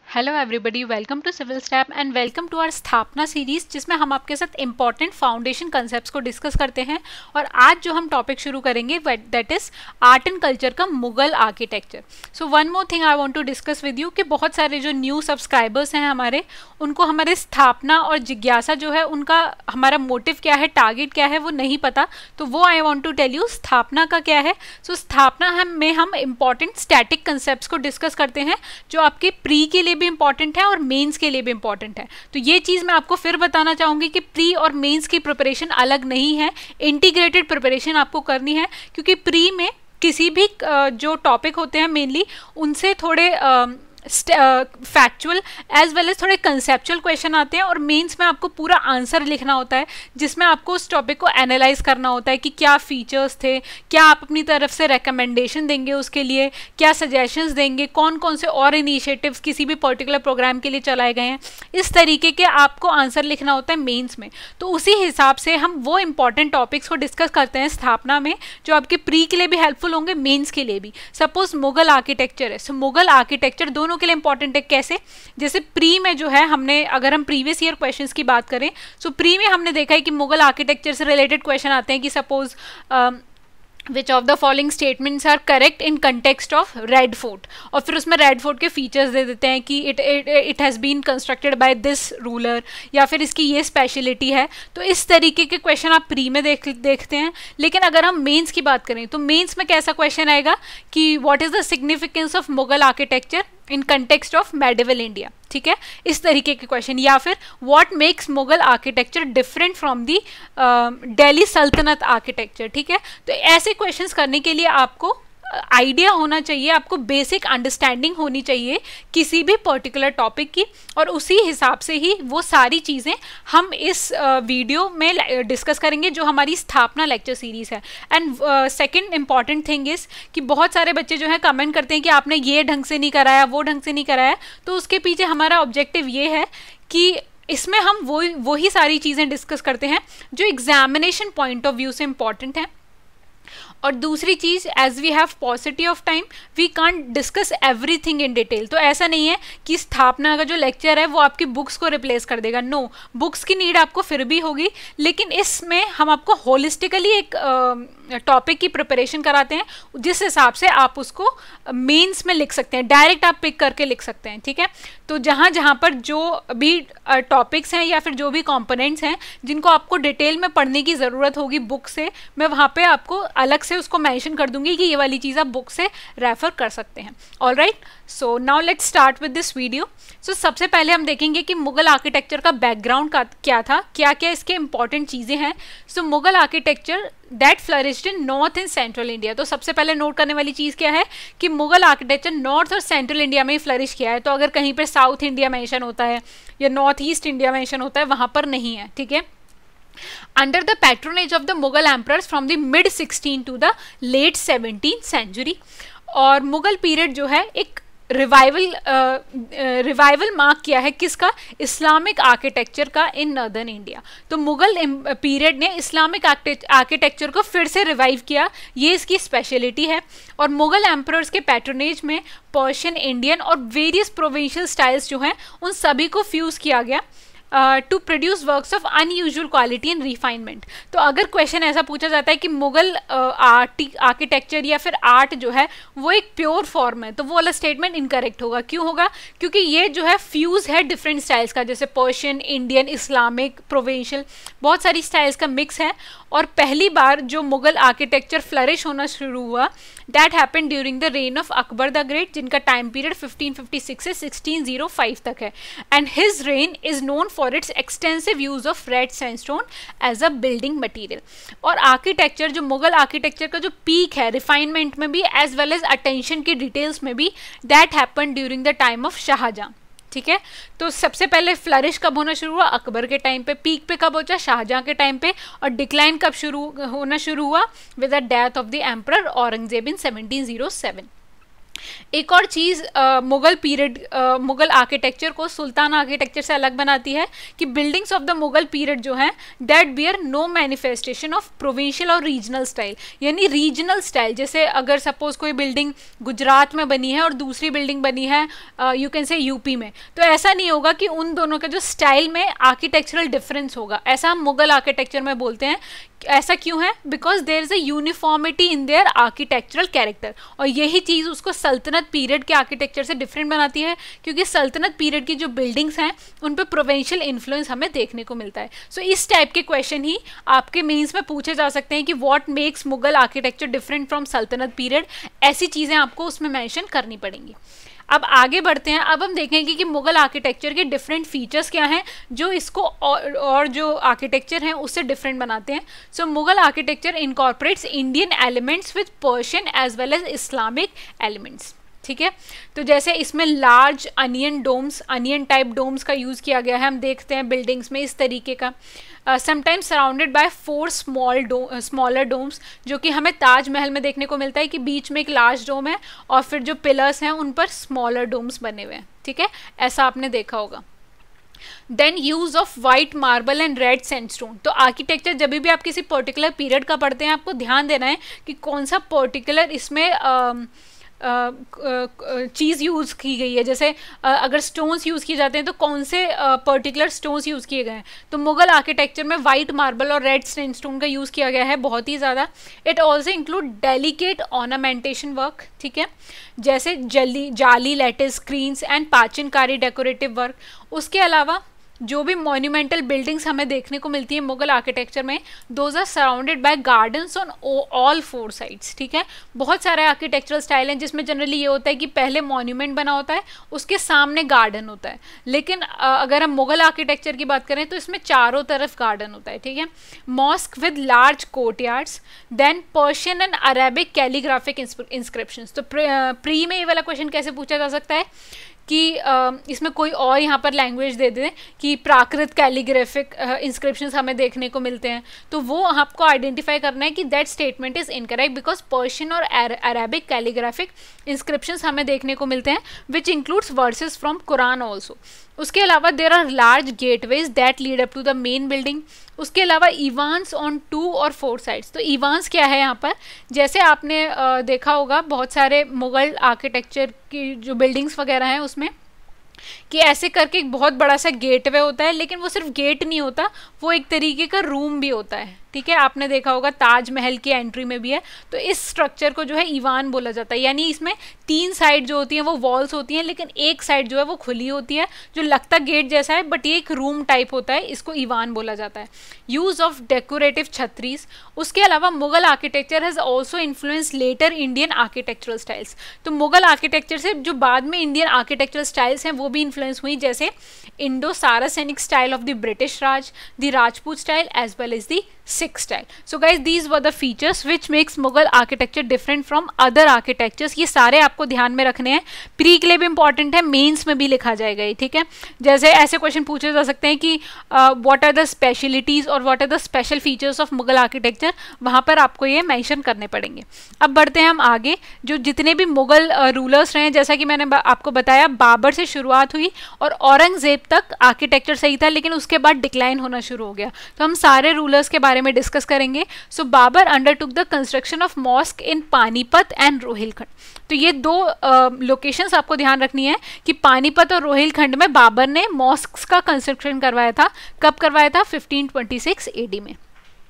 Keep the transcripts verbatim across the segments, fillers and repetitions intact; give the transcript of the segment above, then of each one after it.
Hello everybody, welcome to civil tap and welcome to our Sthapana series, जिसमें हम आपके साथ इंपॉर्टेंट फाउंडेशन कंसेप्ट्स को डिस्कस करते हैं। और आज जो हम टॉपिक शुरू करेंगे that is art and culture का Mughal architecture. So one more thing I want to discuss with you कि बहुत सारे जो न्यू सब्सक्राइबर्स हैं हमारे, उनको हमारे स्थापना और जिज्ञासा जो है उनका हमारा मोटिव क्या है, टारगेट क्या है, वो नहीं पता। तो वो I want to tell you Sthapana का क्या है। सो so, स्थापना हम में हम इंपॉर्टेंट स्टैटिक कंसेप्ट्स को डिस्कस करते हैं जो आपके प्री के लिए भी इंपॉर्टेंट है और मेंस के लिए भी इंपॉर्टेंट है। तो ये चीज़ मैं आपको फिर बताना चाहूँगी कि प्री और मेंस की प्रिपरेशन अलग नहीं है, इंटीग्रेटेड प्रिपरेशन आपको करनी है। क्योंकि प्री में किसी भी जो टॉपिक होते हैं मेनली उनसे थोड़े फैक्चुअल एज वेल एज थोड़े कंसेप्चुअल क्वेश्चन आते हैं, और मेंस में आपको पूरा आंसर लिखना होता है जिसमें आपको उस टॉपिक को एनालाइज करना होता है कि क्या फीचर्स थे, क्या आप अपनी तरफ से रिकमेंडेशन देंगे उसके लिए, क्या सजेशंस देंगे, कौन कौन से और इनिशिएटिव्स किसी भी पर्टिकुलर प्रोग्राम के लिए चलाए गए हैं। इस तरीके के आपको आंसर लिखना होता है मेंस में। तो उसी हिसाब से हम वो इंपॉर्टेंट टॉपिक्स को डिस्कस करते हैं स्थापना में, जो आपके प्री के लिए भी हेल्पफुल होंगे, मेंस के लिए भी। सपोज मुगल आर्किटेक्चर है, सो मुगल आर्किटेक्चर दोनों के लिए इंपॉर्टेंट है। कैसे? जैसे प्री में जो है हमने, अगर हम प्रीवियस ईयर क्वेश्चंस की बात करें, सो प्री में हमने देखा है कि मुगल आर्किटेक्चर से रिलेटेड क्वेश्चन आते हैं कि suppose which of the following statements are correct in context of red fort, और फिर उसमें रेड फोर्ट के फीचर्स दे देते हैं कि it it has been constructed by this ruler, या फिर इसकी ये स्पेशलिटी है। तो इस तरीके के क्वेश्चन आप प्री में देख देखते हैं। लेकिन अगर हम मेंस की बात करें तो मेंस में कैसा क्वेश्चन आएगा कि what is the significance of Mughal architecture in context of medieval India, ठीक है, इस तरीके के क्वेश्चन। या फिर what makes Mughal architecture different from the Delhi Sultanate architecture, ठीक है। तो ऐसे क्वेश्चंस करने के लिए आपको आइडिया होना चाहिए, आपको बेसिक अंडरस्टैंडिंग होनी चाहिए किसी भी पर्टिकुलर टॉपिक की, और उसी हिसाब से ही वो सारी चीज़ें हम इस वीडियो uh, में डिस्कस करेंगे जो हमारी स्थापना लेक्चर सीरीज़ है। And second important thing is कि बहुत सारे बच्चे जो है कमेंट करते हैं कि आपने ये ढंग से नहीं कराया, वो ढंग से नहीं कराया। तो उसके पीछे हमारा ऑब्जेक्टिव ये है कि इसमें हम वो वही सारी चीज़ें डिस्कस करते हैं जो एग्जामिनेशन पॉइंट ऑफ व्यू से इंपॉर्टेंट हैं। और दूसरी चीज़, as we have paucity of time we can't discuss everything in detail. तो ऐसा नहीं है कि स्थापना का जो लेक्चर है वो आपकी बुक्स को रिप्लेस कर देगा। नो, बुक्स की नीड आपको फिर भी होगी, लेकिन इसमें हम आपको होलिस्टिकली एक टॉपिक uh, की प्रिपरेशन कराते हैं, जिस हिसाब से आप उसको मेंस में लिख सकते हैं, डायरेक्ट आप पिक करके लिख सकते हैं, ठीक है। तो जहाँ जहाँ पर जो भी टॉपिक्स uh, हैं या फिर जो भी कंपोनेंट्स हैं जिनको आपको डिटेल में पढ़ने की ज़रूरत होगी बुक से, मैं वहाँ पे आपको अलग से उसको मेंशन कर दूंगी कि ये वाली चीज़ आप बुक से रेफर कर सकते हैं। All right, so now let's start with this video. So सबसे पहले हम देखेंगे कि मुगल आर्किटेक्चर का बैकग्राउंड का क्या था, क्या क्या इसके इंपॉर्टेंट चीज़ें हैं। So Mughal architecture that flourished in north and central India. तो सबसे पहले नोट करने वाली चीज़ क्या है कि मुगल आर्किटेक्चर नॉर्थ और सेंट्रल इंडिया में ही फ्लरिश किया है। तो अगर कहीं पर साउथ इंडिया मेंशन होता है या नॉर्थ ईस्ट इंडिया मेंशन होता है, वहाँ पर नहीं है, ठीक है। Under the patronage of the Mughal emperors from the mid sixteenth to the late seventeenth century, और मुगल पीरियड जो है एक रिवाइवल रिवाइवल मार्क किया है किसका? इस्लामिक आर्किटेक्चर का इन नॉर्दर्न इंडिया। तो मुगल पीरियड ने इस्लामिक आर्किटेक्चर को फिर से रिवाइव किया, ये इसकी स्पेशलिटी है। और मुगल एम्परर्स के पैट्रोनेज में पर्शियन, इंडियन और वेरियस प्रोविंशियल स्टाइल्स जो हैं उन सभी को फ्यूज़ किया गया to produce works of unusual quality and refinement. तो अगर क्वेश्चन ऐसा पूछा जाता है कि मुगल आर्ट आर्किटेक्चर या फिर आर्ट जो है वो एक प्योर फॉर्म है, तो वो वाला स्टेटमेंट इनकरेक्ट होगा। क्यों होगा? क्योंकि ये जो है फ्यूज है डिफरेंट स्टाइल्स का, जैसे पर्शियन, इंडियन, इस्लामिक, प्रोविंशियल, बहुत सारी स्टाइल्स का मिक्स है। और पहली बार जो मुगल आर्किटेक्चर फ्लरिश होना शुरू हुआ that happen during the reign of Akbar the great, जिनका time period fifteen fifty six से सिक्सटीन ओ फाइव तक है। And his reign is known for its extensive use of red sandstone as a building material. और architecture, जो Mughal architecture का जो peak है refinement में भी एज वेल एज अटेंशन की डिटेल्स में भी, that happen during the time of Shah Jahan, ठीक है। तो सबसे पहले फ्लरिश कब होना शुरू हुआ? अकबर के टाइम पे। पीक पे कब पहुंचा? शाहजहां के टाइम पे। और डिक्लाइन कब शुरू होना शुरू हुआ? With the death of the emperor Aurangzeb in seventeen O seven. एक और चीज़ मुगल पीरियड मुगल आर्किटेक्चर को सुल्तान आर्किटेक्चर से अलग बनाती है कि buildings of the Mughal period जो है that bear no manifestation of provincial और रीजनल स्टाइल, यानी रीजनल स्टाइल, जैसे अगर सपोज कोई बिल्डिंग गुजरात में बनी है और दूसरी बिल्डिंग बनी है यू कैन से यूपी में, तो ऐसा नहीं होगा कि उन दोनों का जो स्टाइल में आर्किटेक्चरल डिफरेंस होगा, ऐसा हम मुगल आर्किटेक्चर में बोलते हैं। ऐसा क्यों है? Because there is a uniformity in their architectural character, और यही चीज़ उसको सल्तनत पीरियड के आर्किटेक्चर से डिफरेंट बनाती है, क्योंकि सल्तनत पीरियड की जो बिल्डिंग्स हैं उन पे प्रोविंशियल इन्फ्लुएंस हमें देखने को मिलता है। सो so, इस टाइप के क्वेश्चन ही आपके मेंस में पूछे जा सकते हैं कि what makes Mughal architecture different from Sultanate period, ऐसी चीज़ें आपको उसमें मेंशन करनी पड़ेंगी। अब आगे बढ़ते हैं, अब हम देखेंगे कि मुगल आर्किटेक्चर के डिफरेंट फीचर्स क्या हैं जो इसको और, और जो आर्किटेक्चर हैं उससे डिफरेंट बनाते हैं। So Mughal architecture incorporates Indian elements with Persian as well as Islamic elements, ठीक है। तो जैसे इसमें large onion domes, onion type domes का यूज़ किया गया है, हम देखते हैं बिल्डिंग्स में इस तरीके का, sometimes surrounded by four small do smaller domes, जो कि हमें ताजमहल में देखने को मिलता है कि बीच में एक लार्ज डोम है और फिर जो पिलर्स हैं उन पर स्मॉलर डोम्स बने हुए हैं, ठीक है, ऐसा आपने देखा होगा। Then use of white marble and red sandstone. तो आर्किटेक्चर जब भी आप किसी पर्टिकुलर पीरियड का पढ़ते हैं आपको ध्यान देना है कि कौन सा पर्टिकुलर इसमें uh, चीज़ यूज़ की गई है, जैसे अगर स्टोन्स यूज़ किए जाते हैं तो कौन से पर्टिकुलर स्टोन्स यूज़ किए गए हैं। तो मुगल आर्किटेक्चर में वाइट मार्बल और रेड सैंडस्टोन का यूज़ किया गया है बहुत ही ज़्यादा। It also include delicate ornamentation work, ठीक है, जैसे jali jali lattice screens and pachchikari decorative work. उसके अलावा जो भी मॉन्यूमेंटल बिल्डिंग्स हमें देखने को मिलती है मुगल आर्किटेक्चर में, those are surrounded by gardens on all four sides, ठीक है। बहुत सारे आर्किटेक्चरल स्टाइल हैं जिसमें जनरली ये होता है कि पहले मॉन्यूमेंट बना होता है, उसके सामने गार्डन होता है, लेकिन अगर हम मुगल आर्किटेक्चर की बात करें तो इसमें चारों तरफ गार्डन होता है, ठीक है। Mosque with large courtyards, then Persian and Arabic calligraphic inscriptions. तो प्री में ये वाला क्वेश्चन कैसे पूछा जा सकता है कि आ, इसमें कोई और यहाँ पर लैंग्वेज दे दें कि प्राकृत कैलीग्राफिक इंस्क्रिप्शंस हमें देखने को मिलते हैं, तो वो आपको आइडेंटिफाई करना है कि that statement is incorrect, because Persian और अरेबिक कैलीग्राफिक इंस्क्रिप्शंस हमें देखने को मिलते हैं which includes verses from Quran also. उसके अलावा there are large gateways that lead up to the main building. उसके अलावा इवान्स ऑन टू और फोर साइड्स। तो इवान्स क्या है यहाँ पर, जैसे आपने आ, देखा होगा बहुत सारे मुगल आर्किटेक्चर की जो बिल्डिंग्स वगैरह हैं उसमें कि ऐसे करके एक बहुत बड़ा सा गेटवे होता है, लेकिन वो सिर्फ गेट नहीं होता, वो एक तरीके का रूम भी होता है, ठीक है। आपने देखा होगा ताजमहल की एंट्री में भी है। तो इस स्ट्रक्चर को जो है ईवान बोला जाता है, यानी इसमें तीन साइड जो होती हैं वो वॉल्स होती हैं, लेकिन एक साइड जो है वो खुली होती है, जो लगता गेट जैसा है बट ये एक रूम टाइप होता है, इसको ईवान बोला जाता है। Use of decorative chhatris. उसके अलावा Mughal architecture has also influence later Indian architectural styles. तो मुगल आर्किटेक्चर से जो बाद में इंडियन आर्किटेक्चरल स्टाइल्स हैं वो भी इन्फ्लुएंस हुई, जैसे Indo Saracenic style of the British Raj, the Rajput style as well as the Sikh style. So guys, these were the features which makes Mughal architecture different from other architectures. ये सारे आपको ध्यान में रखने हैं, प्री के लिए भी इंपॉर्टेंट है, मेंस में भी लिखा जाएगा ये, ठीक है। जैसे ऐसे क्वेश्चन पूछे जा सकते हैं कि व्हाट आर द स्पेशलिटीज और what are the special features of Mughal architecture, वहाँ पर आपको ये मेंशन करने पड़ेंगे। अब बढ़ते हैं हम आगे। जो जितने भी मुगल रूलर्स रहे, जैसा कि मैंने आपको बताया, बाबर से शुरुआत हुई और औरंगजेब तक आर्किटेक्चर सही था, लेकिन उसके बाद डिक्लाइन होना शुरू हो गया। तो हम सारे रूलर्स के बारे में डिस्कस करेंगे। So Babur undertook the construction of mosque in Panipat and Rohilkhand. तो ये दो लोकेशंस आपको ध्यान रखनी है कि पानीपत और रोहिलखंड में बाबर ने मॉस्क्स का कंस्ट्रक्शन करवाया था। कब करवाया था? फिफ्टीन ट्वेंटी सिक्स एडी में।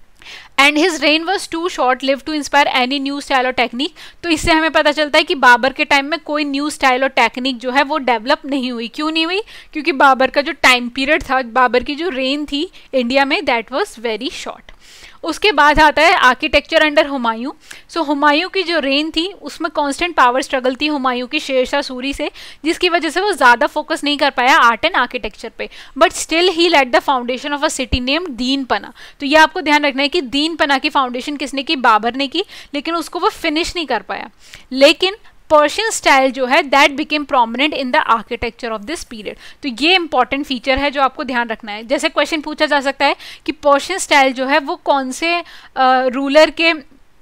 And his reign was too short live to inspire any new style और टेक्निक। तो इससे हमें पता चलता है कि बाबर के टाइम में कोई न्यू स्टाइल और टेक्निक जो है वो डेवलप नहीं हुई। क्यों नहीं हुई? क्योंकि बाबर का जो टाइम पीरियड था, बाबर की जो रेन थी इंडिया में, दैट वॉज वेरी शॉर्ट। उसके बाद आता है आर्किटेक्चर अंडर हुमायूं। सो हुमायूं की जो रेन थी उसमें कांस्टेंट पावर स्ट्रगल थी हुमायूं की शेरशाह सूरी से, जिसकी वजह से वो ज़्यादा फोकस नहीं कर पाया आर्ट एंड आर्किटेक्चर पे, but still he laid the foundation of a city named Dinpanah. तो ये आपको ध्यान रखना है कि दीनपना की फाउंडेशन किसने की? बाबर ने की, लेकिन उसको वो फिनिश नहीं कर पाया। लेकिन पर्शियन स्टाइल जो है that became prominent in the architecture of this period. तो ये इंपॉर्टेंट फीचर है जो आपको ध्यान रखना है। जैसे क्वेश्चन पूछा जा सकता है कि पर्शियन स्टाइल जो है वो कौन से रूलर के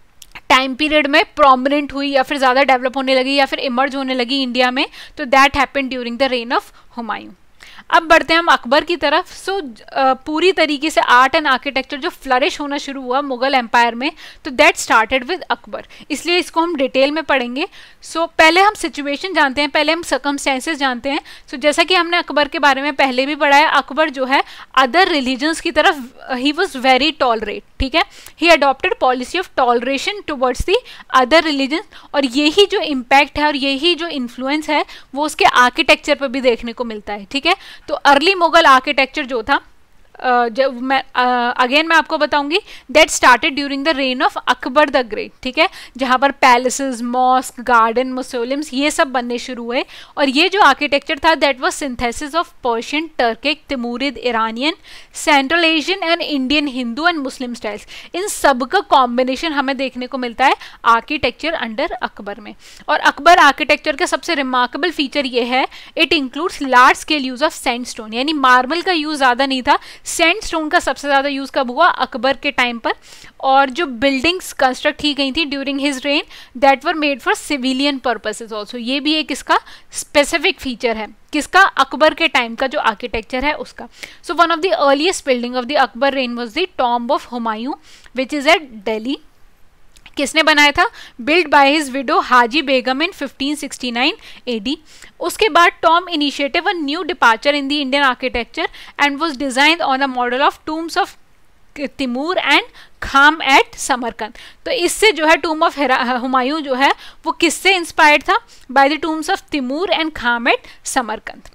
टाइम पीरियड में प्रोमिनेंट हुई या फिर ज़्यादा डेवलप होने लगी या फिर इमर्ज होने लगी इंडिया में, तो that happened during the reign of Humayun. अब बढ़ते हैं हम अकबर की तरफ। सो so, uh, पूरी तरीके से आर्ट एंड आर्किटेक्चर जो फ्लरिश होना शुरू हुआ मुगल एम्पायर में, तो दैट स्टार्टेड विद अकबर, इसलिए इसको हम डिटेल में पढ़ेंगे। सो so, पहले हम सिचुएशन जानते हैं, पहले हम सर्कमस्टेंसेस जानते हैं। सो so, जैसा कि हमने अकबर के बारे में पहले भी पढ़ा है, अकबर जो है अदर रिलीजन्स की तरफ ही वॉज वेरी टॉलरेट, ठीक है, he adopted policy of toleration towards the other religion, और यही जो इम्पैक्ट है और यही जो इन्फ्लुएंस है वो उसके आर्किटेक्चर पर भी देखने को मिलता है, ठीक है। तो अर्ली मुगल आर्किटेक्चर जो था, Uh, जब मैं अगेन uh, मैं आपको बताऊंगी, that started during the reign of Akbar the great, ठीक है, जहां पर पैलेसेस, मॉस्क, गार्डन, मुसोलिम्स ये सब बनने शुरू हुए। और ये जो आर्किटेक्चर था that was synthesis of Persian, Turkic, Timurid, Iranian, Central Asian and Indian Hindu and Muslim styles, इन सब का कॉम्बिनेशन हमें देखने को मिलता है आर्किटेक्चर अंडर अकबर में। और अकबर आर्किटेक्चर का सबसे रिमार्केबल फीचर ये है, it includes large scale use of sandstone, यानी मार्बल का यूज ज़्यादा नहीं था, सैंडस्टोन का सबसे ज़्यादा यूज़ कब हुआ, अकबर के टाइम पर। और जो बिल्डिंग्स कंस्ट्रक्ट की गई थी during his reign, that were made for civilian purposes also, ये भी एक इसका स्पेसिफिक फीचर है, किसका, अकबर के टाइम का जो आर्किटेक्चर है उसका। So one of the earliest building of the Akbar reign was the tomb of Humayun which is at Delhi. किसने बनाया था, build by his widow Haji Begum in fifteen sixty nine A D. उसके बाद tomb initiative a new departure in the Indian architecture and was designed on a model of tombs of Timur and खाम at Samarkand. तो इससे जो है टूम of Humayun जो है वो किससे इंस्पायर्ड था, by the tombs of Timur and खाम एट समरकंद।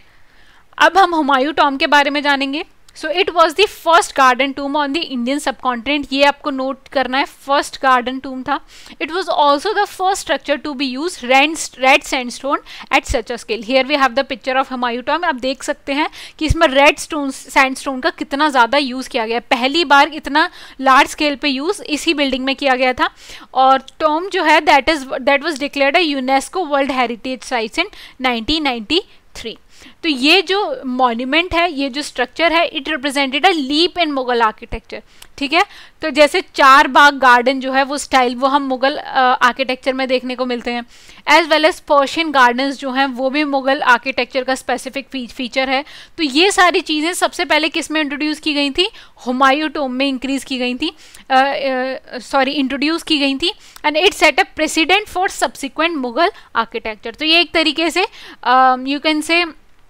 अब हम हुमायूं टॉम के बारे में जानेंगे। So it was the first garden tomb on the Indian subcontinent, ये आपको नोट करना है, फर्स्ट गार्डन टूम था। It was also the first structure to be use red sandstone at such a scale. Here we have the picture of Humayun tomb. आप देख सकते हैं कि इसमें रेड स्टोन सैंडस्टोन का कितना ज़्यादा यूज़ किया गया, पहली बार इतना लार्ज स्केल पे यूज़ इसी बिल्डिंग में किया गया था। और टॉम जो है that is that was declared a UNESCO world heritage sites in nineteen ninety three. तो ये जो मॉन्यूमेंट है, ये जो स्ट्रक्चर है, it represented a leap in Mughal architecture, ठीक है। तो जैसे चार बाग गार्डन जो है वो स्टाइल वो हम मुगल आर्किटेक्चर में देखने को मिलते हैं, as well as Persian gardens जो हैं वो भी मुगल आर्किटेक्चर का स्पेसिफिक फीचर है। तो ये सारी चीज़ें सबसे पहले किस में इंट्रोड्यूस की गई थी, हुमायूं टॉम में इंक्रीज की गई थी, सॉरी इंट्रोड्यूस की गई थी, and it set a precedent for subsequent Mughal architecture. तो ये एक तरीके से you can say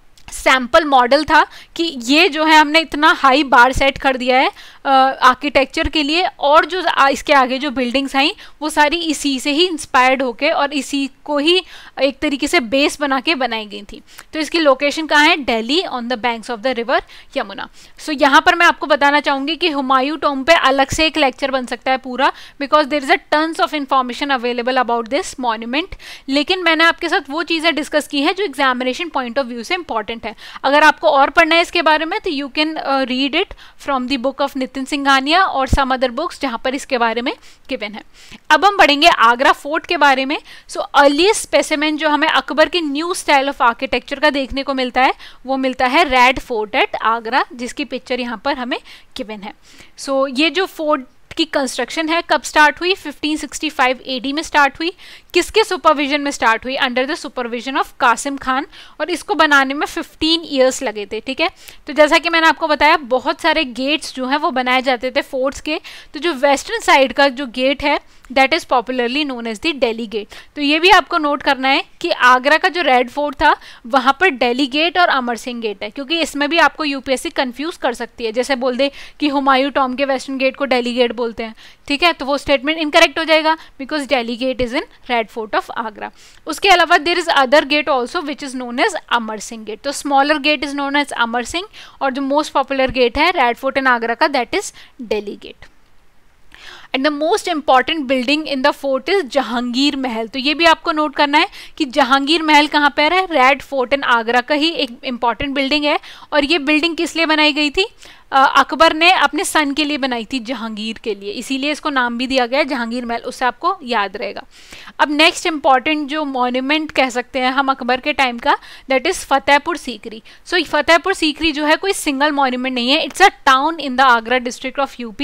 sample model था कि ये जो है हमने इतना हाई बार सेट कर दिया है आर्किटेक्चर के लिए, और जो इसके आगे जो बिल्डिंग्स आई वो सारी इसी से ही इंस्पायर्ड होके और इसी को ही एक तरीके से बेस बना के बनाई गई थी। तो इसकी लोकेशन कहाँ है, Delhi on the banks of the river Yamuna. So so, यहाँ पर मैं आपको बताना चाहूँगी कि हुमायूं टॉम पे अलग से एक लेक्चर बन सकता है पूरा, because there is a tons of information available about this monument. लेकिन मैंने आपके साथ वो चीज़ें डिस्कस की हैं जो एग्जामिनेशन पॉइंट ऑफ व्यू से इंपॉर्टेंट है। अगर आपको और पढ़ना है इसके बारे में तो you can read it from the book of Nitin Singhania और सम अदर बुक्स जहाँ पर इसके बारे में गिवन है। अब हम पढ़ेंगे आगरा फोर्ट के बारे में। सो अर्लीस्ट स्पेसिमेन जो हमें अकबर के न्यू स्टाइल ऑफ आर्किटेक्चर का देखने को मिलता है वो मिलता है रेड फोर्ट एट आगरा, जिसकी पिक्चर यहाँ पर हमें गिवन है। सो so, ये जो फोर्ट की कंस्ट्रक्शन है कब स्टार्ट हुई, फिफ्टीन सिक्सटी फाइव एडी में स्टार्ट हुई। किसके सुपरविजन में स्टार्ट हुई, under the supervision of Qasim Khan, और इसको बनाने में फिफ्टीन इयर्स लगे थे, ठीक है। तो जैसा कि मैंने आपको बताया बहुत सारे गेट्स जो हैं वो बनाए जाते थे फोर्ट्स के। तो जो वेस्टर्न साइड का जो गेट है that is popularly known as the Delhi gate. तो ये भी आपको नोट करना है कि आगरा का जो रेड फोर्ट था वहाँ पर दिल्ली गेट और अमर सिंह गेट है, क्योंकि इसमें भी आपको यूपीएससी कंफ्यूज कर सकती है। जैसे बोल दे कि हुमायूं टॉम के वेस्टर्न गेट को दिल्ली गेट बोलते हैं, ठीक है, तो वो स्टेटमेंट इनकरेक्ट हो जाएगा because Delhi gate is in red fort of Agra. उसके अलावा there is other gate also which is known as Amar Singh gate. तो smaller gate is known as Amar Singh और जो मोस्ट पॉपुलर गेट है रेड फोर्ट इन आगरा का that is Delhi gate. And the most important building in the fort is Jahangir Mahal. तो ये भी आपको note करना है कि जहांगीर महल कहाँ पर है, रेड फोर्ट इन आगरा का ही एक इंपॉर्टेंट बिल्डिंग है। और ये बिल्डिंग किस लिए बनाई गई थी, अकबर ने अपने सन के लिए बनाई थी, जहांगीर के लिए, इसीलिए इसको नाम भी दिया गया है जहांगीर महल, उससे आपको याद रहेगा। अब नेक्स्ट इंपॉर्टेंट जो मॉन्यूमेंट कह सकते हैं हम अकबर के टाइम का that is Fatehpur Sikri. So Fatehpur Sikri जो है कोई सिंगल मॉन्यूमेंट नहीं है, it's a town in the Agra district of UP.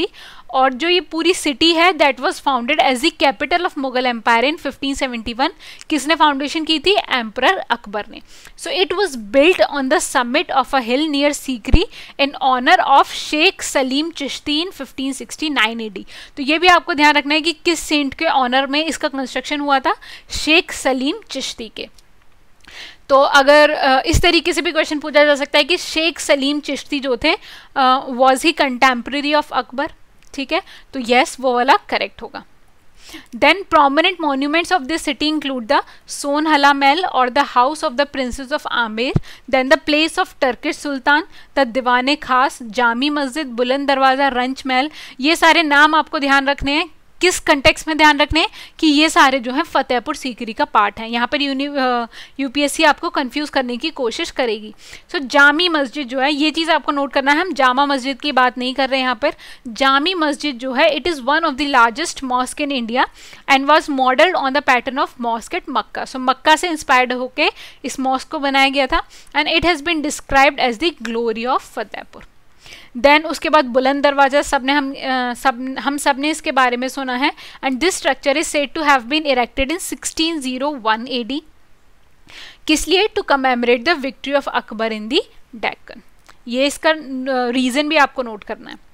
और जो ये पूरी सिटी है that was founded as the capital of Mughal empire in fifteen seventy one. किसने फाउंडेशन की थी? एम्परर अकबर ने। So it was built on the summit of a hill near Sikri in honour of Sheikh Salim Chishti in fifteen sixty nine AD. तो ये भी आपको ध्यान रखना है कि किस सेंट के ऑनर में इसका कंस्ट्रक्शन हुआ था? शेख सलीम चिश्ती के। तो अगर इस तरीके से भी क्वेश्चन पूछा जा सकता है कि शेख सलीम चिश्ती जो थे was he contemporary of Akbar, ठीक है, तो यस वो वाला करेक्ट होगा। Then prominent monuments of this city include the Sonhala Mahal or the house of the princes of Amer, then the place of Turkish Sultan, the Diwan-e Khas, Jami Masjid, Buland Darwaza, Ranch Mahal। ये सारे नाम आपको ध्यान रखने हैं। किस context में ध्यान रखने हैं कि ये सारे जो है फतेहपुर सीकरी का पार्ट है। यहाँ पर यूनि यूपीएससी आपको कंफ्यूज करने की कोशिश करेगी। सो so, जामी मस्जिद जो है, ये चीज़ आपको नोट करना है, हम जामा मस्जिद की बात नहीं कर रहे हैं यहाँ पर। जामी मस्जिद जो है it is one of the largest mosque in India and was modelled on the pattern of mosque at Mecca. So Mecca से इंस्पायर्ड होकर इस मॉस्क को बनाया गया था and it has been described as the glory of Fatehpur. Then उसके बाद बुलंद दरवाजा, सब ने हम uh, सब हम सब ने इसके बारे में सुना है। And this structure is said to have been erected in sixteen O one AD. किस लिए? To commemorate the victory of Akbar in the Deccan. ये इसका रीज़न uh, भी आपको नोट करना है।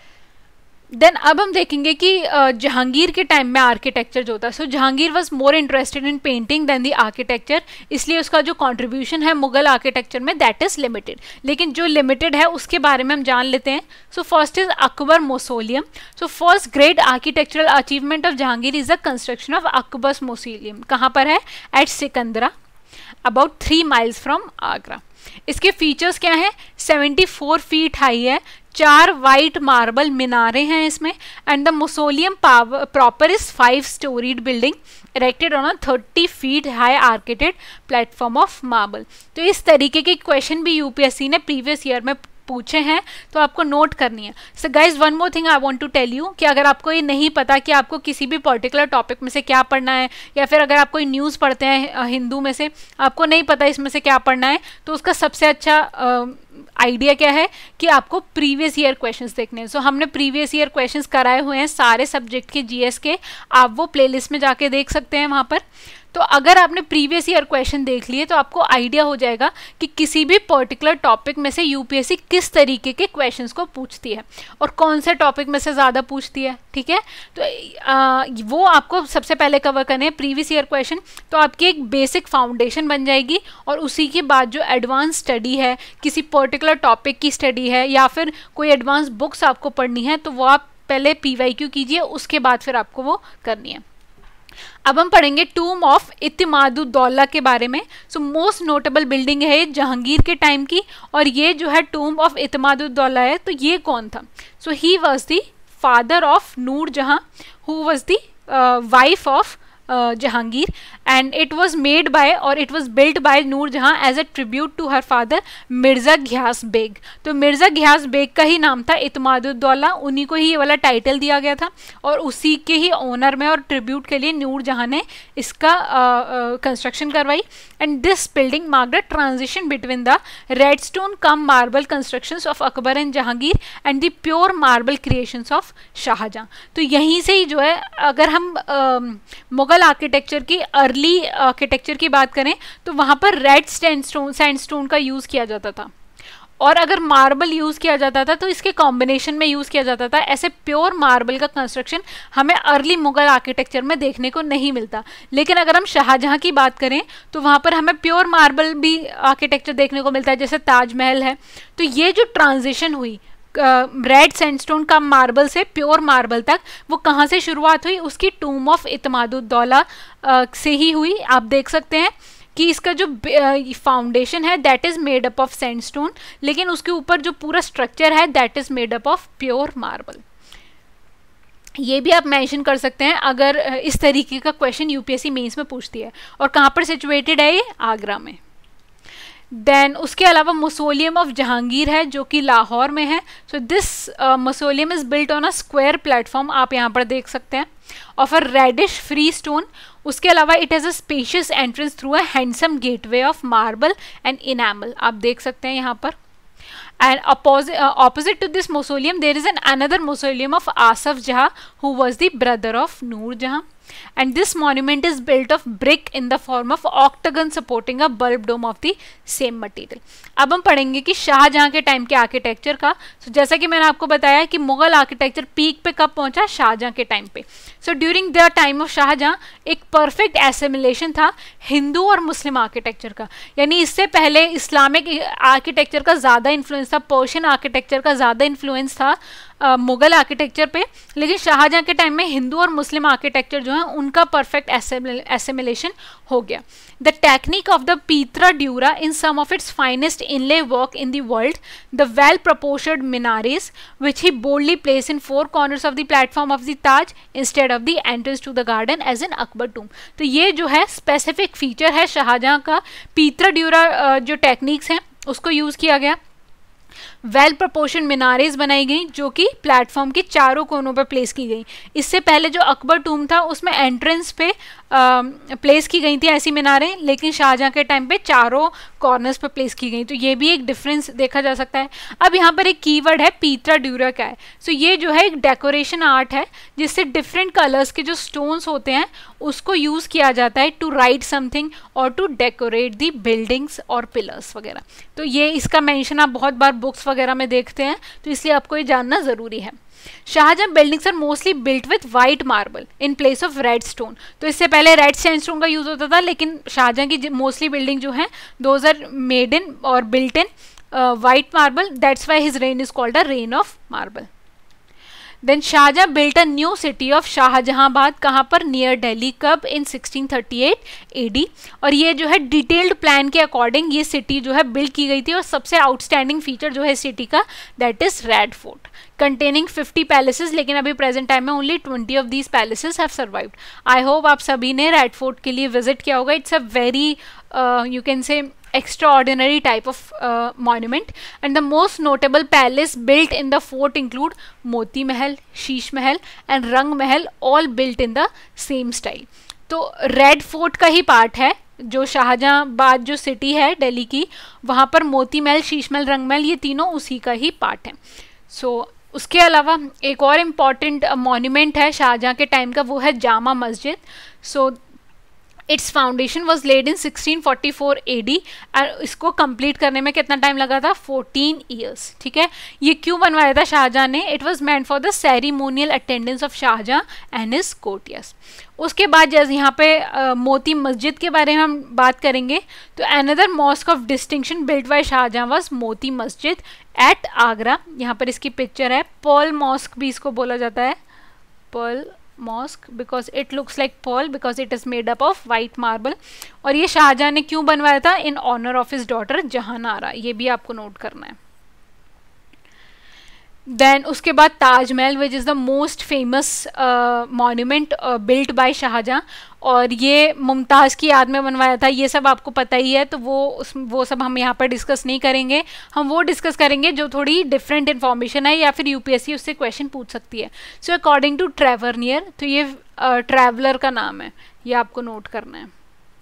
देन अब हम देखेंगे कि जहांगीर के टाइम में आर्किटेक्चर जो था, so Jahangir was more interested in painting than the architecture, इसलिए उसका जो कंट्रीब्यूशन है मुगल आर्किटेक्चर में दैट इज लिमिटेड। लेकिन जो लिमिटेड है उसके बारे में हम जान लेते हैं। So first is Akbar mausoleum. So first great architectural achievement of Jahangir is the construction of Akbar's mausoleum. कहाँ पर है? At Sikandra, about three miles from Agra. इसके फीचर्स क्या हैं? सेवेंटी फोर फीट हाई है, चार वाइट मार्बल मीनारे हैं इसमें, and the mausoleum proper is five storied building erected on a thirty feet high arcaded platform of marble. तो इस तरीके के क्वेश्चन भी यूपीएससी ने प्रीवियस ईयर में पूछे हैं, तो आपको नोट करनी है। So guys one more thing I want to tell you कि अगर आपको ये नहीं पता कि आपको किसी भी पर्टिकुलर टॉपिक में से क्या पढ़ना है, या फिर अगर आप कोई न्यूज़ पढ़ते हैं हिंदू में से, आपको नहीं पता इसमें से क्या पढ़ना है, तो उसका सबसे अच्छा आइडिया uh, क्या है कि आपको प्रीवियस ईयर क्वेश्चंस देखने हैं। सो so, हमने प्रीवियस ईयर क्वेश्चंस कराए हुए हैं सारे सब्जेक्ट के जीएस के, आप वो प्लेलिस्ट में जाके देख सकते हैं वहाँ पर। तो अगर आपने प्रीवियस ईयर क्वेश्चन देख लिए तो आपको आइडिया हो जाएगा कि किसी भी पर्टिकुलर टॉपिक में से यूपीएससी किस तरीके के क्वेश्चंस को पूछती है और कौन से टॉपिक में से ज़्यादा पूछती है, ठीक है। तो आ, वो आपको सबसे पहले कवर करने हैं प्रीवियस ईयर क्वेश्चन, तो आपकी एक बेसिक फाउंडेशन बन जाएगी। और उसी के बाद जो एडवांस स्टडी है, किसी पर्टिकुलर टॉपिक की स्टडी है या फिर कोई एडवांस बुक्स आपको पढ़नी है, तो वो आप पहले पीवाईक्यू कीजिए, उसके बाद फिर आपको वो करनी है। अब हम पढ़ेंगे टूम ऑफ इत्मादुद्दौला के बारे में। सो मोस्ट नोटेबल बिल्डिंग है जहांगीर के टाइम की, और ये जो है टूम ऑफ इत्मादुद्दौला है। तो ये कौन था? So he was the father of Noor Jahan, who was the wife of Jahangir, and it was made by और it was built by Noor Jahan as a tribute to her father Mirza Ghiyas Beg. तो मिर्ज़ा घियास बेग का ही नाम था इत्मादुद्दौला, उन्हीं को ही ये वाला टाइटल दिया गया था, और उसी के ही ऑनर में और ट्रिब्यूट के लिए नूर जहां ने इसका कंस्ट्रक्शन uh, uh, करवाई। And this building marked a transition between the red stone cum marble constructions of Akbar and Jahangir and the pure marble creations of Shah Jahan. तो यहीं से ही जो है, अगर हम uh, मुगल आर्किटेक्चर की अर्ली आर्किटेक्चर की बात करें तो वहां पर रेड सैंडस्टोन सैंडस्टोन का यूज किया जाता था, और अगर मार्बल यूज किया जाता था तो इसके कॉम्बिनेशन में यूज किया जाता था। ऐसे प्योर मार्बल का कंस्ट्रक्शन हमें अर्ली मुगल आर्किटेक्चर में देखने को नहीं मिलता। लेकिन अगर हम शाहजहां की बात करें तो वहां पर हमें प्योर मार्बल भी आर्किटेक्चर देखने को मिलता है, जैसे ताजमहल है। तो ये जो ट्रांजिशन हुई रेड uh, सैंडस्टोन का मार्बल से प्योर मार्बल तक, वो कहाँ से शुरुआत हुई? उसकी टूम ऑफ इत्मादुद्दौला uh, से ही हुई। आप देख सकते हैं कि इसका जो फाउंडेशन uh, है that is made up of sandstone, लेकिन उसके ऊपर जो पूरा स्ट्रक्चर है that is made up of pure marble. ये भी आप मेंशन कर सकते हैं अगर इस तरीके का क्वेश्चन यूपीएससी मेंस में पूछती है। और कहाँ पर सिचुएटेड है ये? आगरा में। देन उसके अलावा मौसोलियम ऑफ जहांगीर है जो कि लाहौर में है। So this mausoleum is built on a square platform, आप यहाँ पर देख सकते हैं, of a reddish free stone. उसके अलावा it has a spacious entrance through a handsome gateway of marble and enamel, आप देख सकते हैं यहाँ पर। And opposite, uh, opposite to this mausoleum, there is an another mausoleum of Asaf Jahan, who was the brother of Noor Jahan. And this monument is built of brick in the form of octagon supporting a bulb dome of the same material. अब हम पढ़ेंगे कि शाहजहां के time के architecture का. सो so, जैसा कि मैंने आपको बताया कि मुगल आर्किटेक्चर पीक पे कब पहुंचा, शाहजहां के टाइम पे. So during the time of Shah Jahan एक परफेक्ट एसिमिलेशन था हिंदू और मुस्लिम आर्किटेक्चर का. यानी इससे पहले इस्लामिक आर्किटेक्चर का ज़्यादा इन्फ्लुएंस था, पर्शियन आर्किटेक्चर का ज़्यादा इन्फ्लुएंस था मुगल uh, आर्किटेक्चर पे, लेकिन शाहजहां के टाइम में हिंदू और मुस्लिम आर्किटेक्चर जो है उनका परफेक्ट एसिमिलेशन हो गया. The technique of the pietra dura in some of its finest inlay work in the world, the well proportioned minares which he boldly placed in four corners of the platform of the Taj instead of the entrance to the garden as in Akbar tomb. तो ये जो है specific feature है शाहजहां का. Pietra dura uh, जो techniques हैं उसको use किया गया. वेल प्रपोर्शन मीनारेज बनाई गई जो कि प्लेटफॉर्म के चारों कोनों पर प्लेस की गई. इससे पहले जो अकबर टूम था उसमें एंट्रेंस पे आ, प्लेस की गई थी ऐसी मीनारें, लेकिन शाहजहां के टाइम पे चारों कॉर्नर्स पे प्लेस की गई. तो ये भी एक डिफरेंस देखा जा सकता है. अब यहाँ पर एक कीवर्ड है पीत्रा ड्यूरा का है. सो so ये जो है एक डेकोरेशन आर्ट है जिससे डिफरेंट कलर्स के जो स्टोन्स होते हैं उसको यूज़ किया जाता है टू राइट समथिंग और टू डेकोरेट दी बिल्डिंग्स और पिलर्स वगैरह. तो ये इसका मेंशन आप बहुत बार बुक्स वगैरह में देखते हैं, तो इसलिए आपको ये जानना ज़रूरी है. Shah Jahan buildings are mostly built with white marble in place of red stone. तो इससे पहले रेड सैंडस्टोन का यूज़ होता था, लेकिन शाहजहां की मोस्टली बिल्डिंग जो है दोज आर मेड इन और built in white marble. That's why his reign is called a reign of marble. Then Shahjahan built a new city of Shahjahanabad. कहाँ पर? नियर दिल्ली. कब? In sixteen thirty eight A D. और ये जो है detailed plan के according ये सिटी जो है बिल्ड की गई थी. और सबसे आउटस्टैंडिंग फीचर जो है सिटी का that is red fort containing fifty palaces. लेकिन अभी प्रेजेंट टाइम में only twenty of these palaces have survived. I hope आप सभी ने रेड फोर्ट के लिए विजिट किया होगा. It's a very you can say extraordinary type of uh, monument, and the most notable palace built in the fort include Moti Mahal, Sheesh Mahal and Rang Mahal, all built in the same style. तो red fort का ही part है जो शाहजहांबाद जो city है दिल्ली की, वहाँ पर मोती महल, शीश महल, रंग महल ये तीनों उसी का ही पार्ट है. सो so, उसके अलावा एक और इम्पॉर्टेंट मॉन्यूमेंट है शाहजहां के टाइम का, वो है Jama Masjid. So so, its foundation was laid in sixteen forty four A D. और इसको कंप्लीट करने में कितना टाइम लगा था? Fourteen years. ठीक है. ये क्यों बनवाया था शाहजहां ने? It was meant for the ceremonial attendance of Shahjahan and his courtiers. उसके बाद जैसे यहाँ पे uh, मोती मस्जिद के बारे में हम बात करेंगे, तो another mosque of distinction built by Shahjahan was Moti Masjid eight Agra. यहाँ पर इसकी पिक्चर है. पर्ल मॉस्क भी इसको बोला जाता है, pearl mosque, because it looks like pearl because it is made up of white marble. और ये शाहजहां ने क्यों बनवाया था? In honour of his daughter Jahanara. ये भी आपको नोट करना है. देन उसके बाद Taj Mahal which is the most famous monument built by Shahjahan, और ये मुमताज़ की याद में बनवाया था. ये सब आपको पता ही है, तो वो उस वो सब हम यहाँ पर डिस्कस नहीं करेंगे. हम वो डिस्कस करेंगे जो थोड़ी डिफरेंट इन्फॉर्मेशन है या फिर यूपीएससी उससे क्वेश्चन पूछ सकती है. सो अकॉर्डिंग टू ट्रेवरनियर, तो ये ट्रैवलर uh, का नाम है, ये आपको नोट करना है.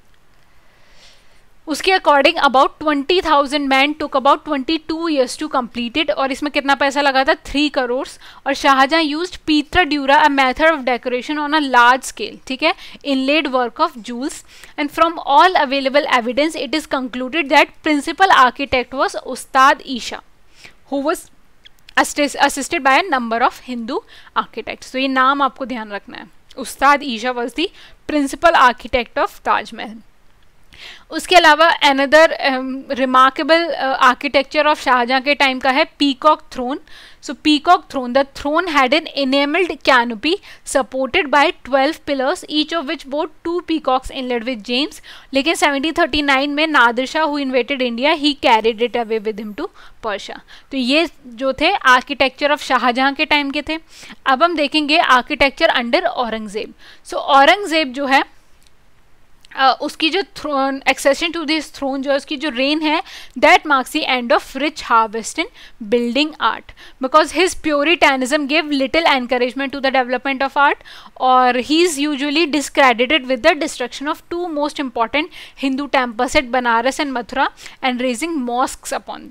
उसके according about twenty thousand man took about twenty two years to complete it. और इसमें कितना पैसा लगा था? थ्री करोड़. और Shahjahan used pietra dura, a method of decoration on a large scale. ठीक है. Inlaid work of jewels. And from all available evidence it is concluded that principal architect was Ustad Isa, who was assisted by a number of Hindu architects. तो ये नाम आपको ध्यान रखना है. Ustad Isa was the principal architect of Taj Mahal. उसके अलावा another remarkable architecture of Shahjahan के टाइम का है peacock throne. So peacock throne, the throne had an enamelled canopy supported by twelve pillars, each of which bore two peacocks inlaid with gems. लेकिन seventeen thirty nine में Nadir Shah who invaded India, he carried it away with him to Persia. तो ये जो थे architecture of Shahjahan के time के थे. अब हम देखेंगे architecture under Aurangzeb. So Aurangzeb जो है Uh, उसकी जो throne accession to this throne जो है उसकी जो रेन है, that marks the end of rich harvest in building art, because his puritanism give little encouragement to the development of art. और he is usually discredited with the destruction of two most important Hindu temples at Banaras and Mathura and raising mosques upon them.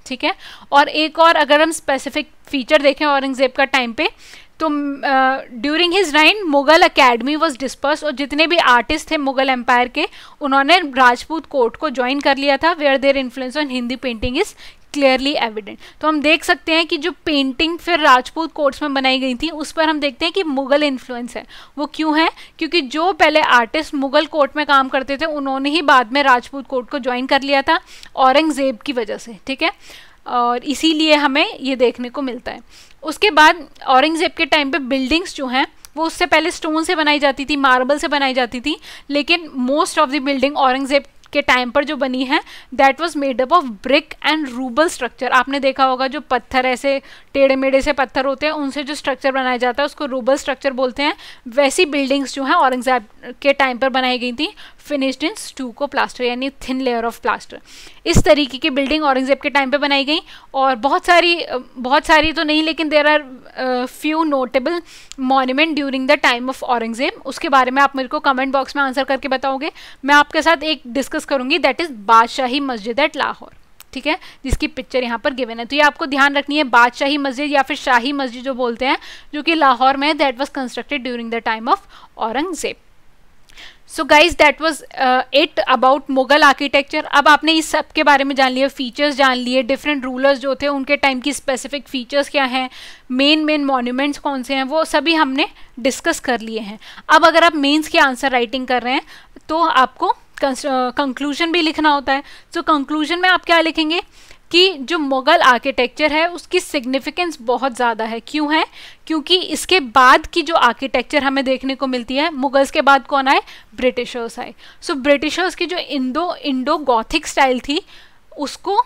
ठीक है। और एक और अगर हम specific feature देखें औरंगजेब का टाइम पे, तो during his reign Mughal academy was disperse, और जितने भी आर्टिस्ट थे मुगल एम्पायर के उन्होंने राजपूत कोर्ट को ज्वाइन कर लिया था, where their influence on Hindi painting is clearly evident. तो हम देख सकते हैं कि जो पेंटिंग फिर राजपूत कोर्ट्स में बनाई गई थी उस पर हम देखते हैं कि मुगल इन्फ्लुएंस है। वो क्यों है? क्योंकि जो पहले आर्टिस्ट मुगल कोर्ट में काम करते थे उन्होंने ही बाद में राजपूत कोर्ट को ज्वाइन कर लिया था औरंगजेब की वजह से, ठीक है, और इसीलिए हमें ये देखने को मिलता है। उसके बाद औरंगजेब के टाइम पे बिल्डिंग्स जो हैं वो उससे पहले स्टोन से बनाई जाती थी, मार्बल से बनाई जाती थी, लेकिन most of the building Aurangzeb के टाइम पर जो बनी है that was made up of brick and rubble structure. आपने देखा होगा जो पत्थर ऐसे टेढ़े मेढ़े से पत्थर होते हैं उनसे जो स्ट्रक्चर बनाया जाता है उसको रूबल स्ट्रक्चर बोलते हैं। वैसी बिल्डिंग्स जो हैं औरंगजेब के टाइम पर बनाई गई थी, फिनिश्ड इन स्टूको प्लास्टर यानी थिन लेयर ऑफ प्लास्टर। इस तरीके की बिल्डिंग औरंगजेब के टाइम पे बनाई गई, और बहुत सारी बहुत सारी तो नहीं लेकिन there are few notable monument during the time of Aurangzeb. उसके बारे में आप मेरे को कमेंट बॉक्स में आंसर करके बताओगे। मैं आपके साथ एक डिस्कस करूंगी, दैट इज बादशाही मस्जिद एट लाहौर, ठीक है, जिसकी पिक्चर यहाँ पर गिवन है। तो ये आपको ध्यान रखनी है, बादशाही मस्जिद या फिर शाही मस्जिद जो बोलते हैं, जो कि लाहौर में है, that was constructed during the time of Aurangzeb. So guys that was it about Mughal architecture. अब आपने इस सब के बारे में जान लिया, फीचर्स जान लिए, डिफरेंट रूलर्स जो थे उनके टाइम की स्पेसिफिक फीचर्स क्या हैं, मेन मेन मॉन्यूमेंट्स कौन से हैं, वो सभी हमने डिस्कस कर लिए हैं। अब अगर आप मेंस के आंसर राइटिंग कर रहे हैं तो आपको कंक्लूजन भी लिखना होता है। तो कंक्लूजन में आप क्या लिखेंगे कि जो मुगल आर्किटेक्चर है उसकी सिग्निफिकेंस बहुत ज़्यादा है। क्यों है? क्योंकि इसके बाद की जो आर्किटेक्चर हमें देखने को मिलती है, मुगल्स के बाद कौन आए? ब्रिटिशर्स आए। सो so, ब्रिटिशर्स की जो इंडो इंडो गॉथिक स्टाइल थी उसको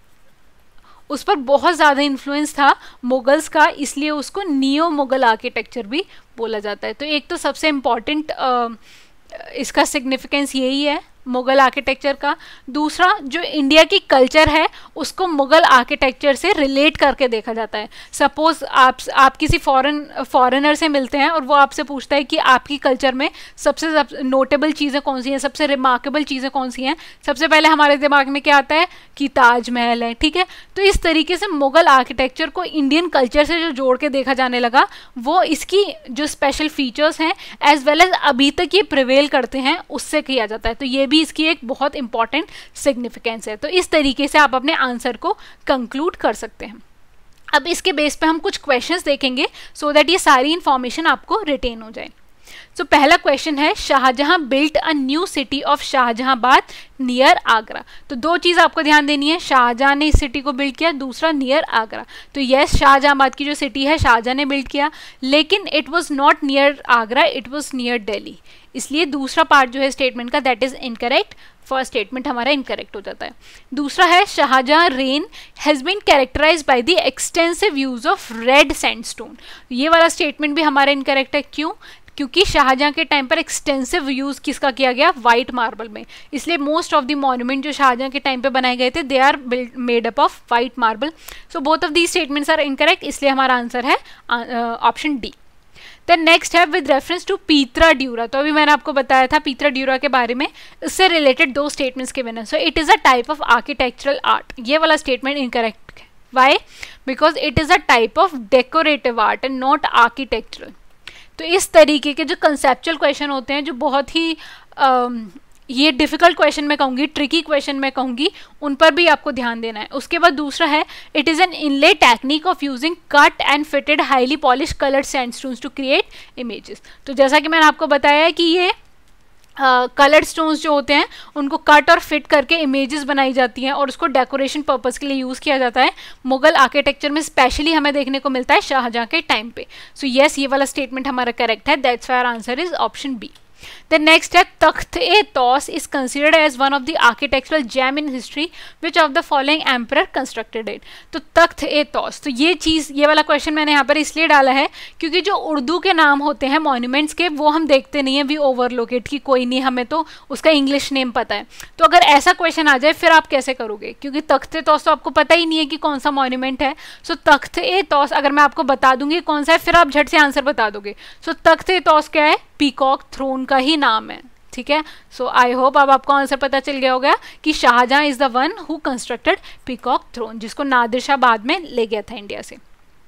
उस पर बहुत ज़्यादा इन्फ्लुएंस था मुगल्स का, इसलिए उसको नियो मुगल आर्किटेक्चर भी बोला जाता है। तो एक तो सबसे इम्पॉर्टेंट इसका सिग्निफिकेंस यही है मुगल आर्किटेक्चर का। दूसरा, जो इंडिया की कल्चर है उसको मुगल आर्किटेक्चर से रिलेट करके देखा जाता है। सपोज आप आप किसी फॉरेन फॉरेनर से मिलते हैं और वो आपसे पूछता है कि आपकी कल्चर में सबसे नोटेबल चीज़ें कौन सी हैं, सबसे रिमार्केबल चीज़ें कौन सी हैं, सबसे पहले हमारे दिमाग में क्या आता है कि ताजमहल है, ठीक है। तो इस तरीके से मुगल आर्किटेक्चर को इंडियन कल्चर से जो जोड़ के देखा जाने लगा, वो इसकी जो स्पेशल फीचर्स हैं एज वेल एज अभी तक ये प्रिवेल करते हैं उससे किया जाता है। तो ये भी इसकी एक बहुत इंपॉर्टेंट सिग्निफिकेंस है। तो इस तरीके से आप अपने आंसर को कंक्लूड कर सकते हैं। अब इसके बेस पे हम कुछ क्वेश्चंस देखेंगे सो दैट ये सारी इंफॉर्मेशन आपको रिटेन हो जाए। सो so, पहला क्वेश्चन है, Shahjahan built a new city of Shahjahanabad near Agra. तो दो चीज़ आपको ध्यान देनी है, शाहजहां ने इस सिटी को बिल्ड किया, दूसरा नियर आगरा। तो यस, शाहजहांबाद की जो सिटी है शाहजहां ने बिल्ड किया, लेकिन it was not near Agra, it was near Delhi. इसलिए दूसरा पार्ट जो है स्टेटमेंट का that is incorrect, first statement हमारा इनकरेक्ट हो जाता है। दूसरा है, Shahjahan reign has been characterise by the extensive use of red sandstone. ये वाला स्टेटमेंट भी हमारा इनकरेक्ट है। क्यों? क्योंकि शाहजहां के टाइम पर एक्सटेंसिव यूज़ किसका किया गया? वाइट मार्बल में। इसलिए मोस्ट ऑफ द मॉन्यूमेंट जो शाहजहां के टाइम पे बनाए गए थे they are made up of white marble. So both of the statements are incorrect, इसलिए हमारा आंसर है ऑप्शन डी। देन नेक्स्ट है with reference to pietra dura. तो अभी मैंने आपको बताया था पीतरा ड्यूरा के बारे में, इससे रिलेटेड दो स्टेटमेंट्स के बिना। So it is a type of architectural art, ये वाला स्टेटमेंट इनकरेक्ट है। Why? Because it is a type of decorative art and not architectural. तो इस तरीके के जो कंसेप्चुअल क्वेश्चन होते हैं, जो बहुत ही आ, ये डिफ़िकल्ट क्वेश्चन मैं कहूँगी, ट्रिकी क्वेश्चन मैं कहूँगी, उन पर भी आपको ध्यान देना है। उसके बाद दूसरा है, it is an inlay technique of using cut and fitted highly polish coloured sandstones to create images. तो जैसा कि मैंने आपको बताया है कि ये कलर्ड uh, स्टोन्स जो होते हैं उनको कट और फिट करके इमेजेस बनाई जाती हैं और उसको डेकोरेशन पर्पस के लिए यूज़ किया जाता है। मुगल आर्किटेक्चर में स्पेशली हमें देखने को मिलता है शाहजहां के टाइम पे। सो so, येस yes, ये वाला स्टेटमेंट हमारा करेक्ट है, that's why our answer is option B. The next है, तख्त-ए-तौस is considered as one of the architectural gem in history. Which of the following emperor constructed it? तो तख्त-ए-तौस, तो ये चीज़, ये वाला क्वेश्चन मैंने यहाँ पर इसलिए डाला है क्योंकि जो उर्दू के नाम होते हैं मॉन्यूमेंट्स के वो हम देखते नहीं हैं, वी ओवरलुक इट कि कोई नहीं, हमें तो उसका इंग्लिश नेम पता है। तो अगर ऐसा क्वेश्चन आ जाए फिर आप कैसे करोगे? क्योंकि तख्त-ए-तौस तो आपको पता ही नहीं है कि कौन सा मॉन्यूमेंट है। सो तख्त-ए-तौस अगर मैं आपको बता दूंगी कौन सा है, फिर आप झट से आंसर बता दोगे। सो तख्त-ए-तौस क्या है? पीकॉक थ्रोन का ही नाम है, ठीक है, सो आई होप अब आपको आंसर पता चल गया होगा कि Shahjahan is the one who constructed peacock throne, जिसको नादिर शाह बाद में ले गया था इंडिया से।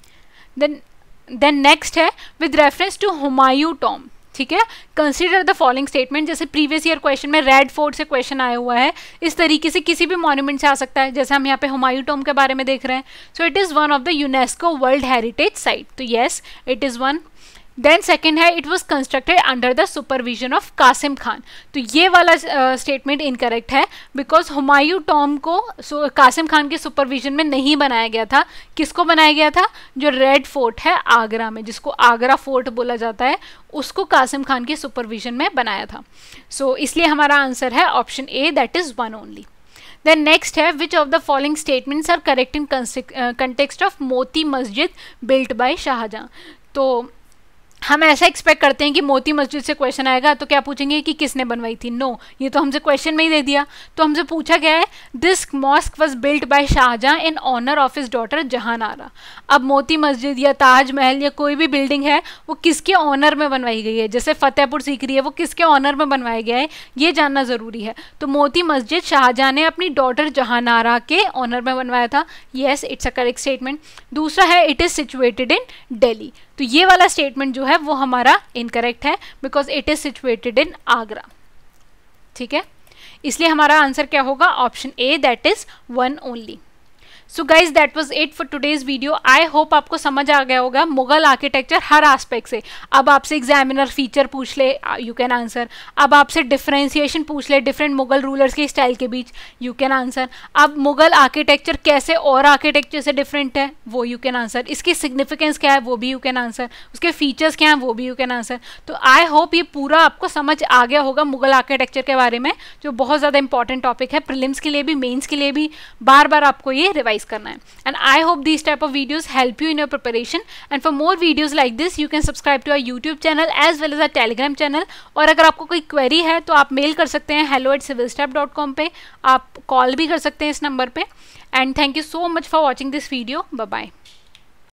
देन देन नेक्स्ट है with reference to Humayun tomb, ठीक है, कंसीडर द फॉलोइंग स्टेटमेंट। जैसे प्रीवियस ईयर क्वेश्चन में रेड फोर्ट से क्वेश्चन आया हुआ है, इस तरीके से किसी भी मॉन्यूमेंट से आ सकता है, जैसे हम यहाँ पे हुमायूं टॉम के बारे में देख रहे हैं। So it is one of the UNESCO world heritage site, तो yes it is one. Then second है it was constructed under the supervision of Qasim Khan, तो ये वाला स्टेटमेंट uh, इनकरेक्ट है, बिकॉज हुमायूं टॉम को so, कासिम खान के सुपरविजन में नहीं बनाया गया था। किसको बनाया गया था? जो रेड फोर्ट है आगरा में, जिसको आगरा फोर्ट बोला जाता है, उसको कासिम खान के सुपरविजन में बनाया था। सो so, इसलिए हमारा आंसर है option A, that is one only. Then next है which of the following statements are correct in context of Moti Masjid built by Shahjahan. तो हम ऐसा एक्सपेक्ट करते हैं कि मोती मस्जिद से क्वेश्चन आएगा तो क्या पूछेंगे कि किसने बनवाई थी। नो, ये तो हमसे क्वेश्चन में ही दे दिया। तो हमसे पूछा गया है this mosque was built by Shahjahan in honour of his daughter Jahanara. अब मोती मस्जिद या ताजमहल या कोई भी बिल्डिंग है वो किसके ऑनर में बनवाई गई है, जैसे फतेहपुर सीकरी है वो किसके ऑनर में बनवाया गया है, ये जानना ज़रूरी है। तो मोती मस्जिद शाहजहां ने अपनी डॉटर जहानारा के ऑनर में बनवाया था। Yes, it's a correct statement. दूसरा है it is situated in Delhi, तो ये वाला स्टेटमेंट जो है वो हमारा इनकरेक्ट है, because it is situated in Agra, ठीक है। इसलिए हमारा आंसर क्या होगा? Option A, that is one only. So guys that was it for today's video. I hope आपको समझ आ गया होगा मुगल आर्किटेक्चर हर एस्पेक्ट से। अब आपसे एग्जामिनर फीचर पूछ ले, यू कैन आंसर। अब आपसे डिफरेंशिएशन पूछ ले डिफरेंट मुगल रूलर्स के स्टाइल के बीच, यू कैन आंसर। अब मुगल आर्किटेक्चर कैसे और आर्किटेक्चर से डिफरेंट है, वो यू कैन आंसर। इसकी सिग्निफिकेंस क्या है, वो भी यू कैन आंसर। उसके फीचर्स क्या हैं, वो भी यू कैन आंसर। तो आई होप ये पूरा आपको समझ आ गया होगा मुगल आर्किटेक्चर के बारे में, जो बहुत ज़्यादा इंपॉर्टेंट टॉपिक है, प्रीलिम्स के लिए भी, मेन्स के लिए भी। बार बार आपको ये रिवाइज करना है। And I hope these type of videos help you in your preparation. And for more videos like this, you can subscribe to our YouTube channel as well as our Telegram channel. और अगर आपको कोई query है तो आप mail कर सकते हैं hello at civilstap dot com पे, आप कॉल भी कर सकते हैं इस नंबर पे। And thank you so much for watching this video. Bye bye.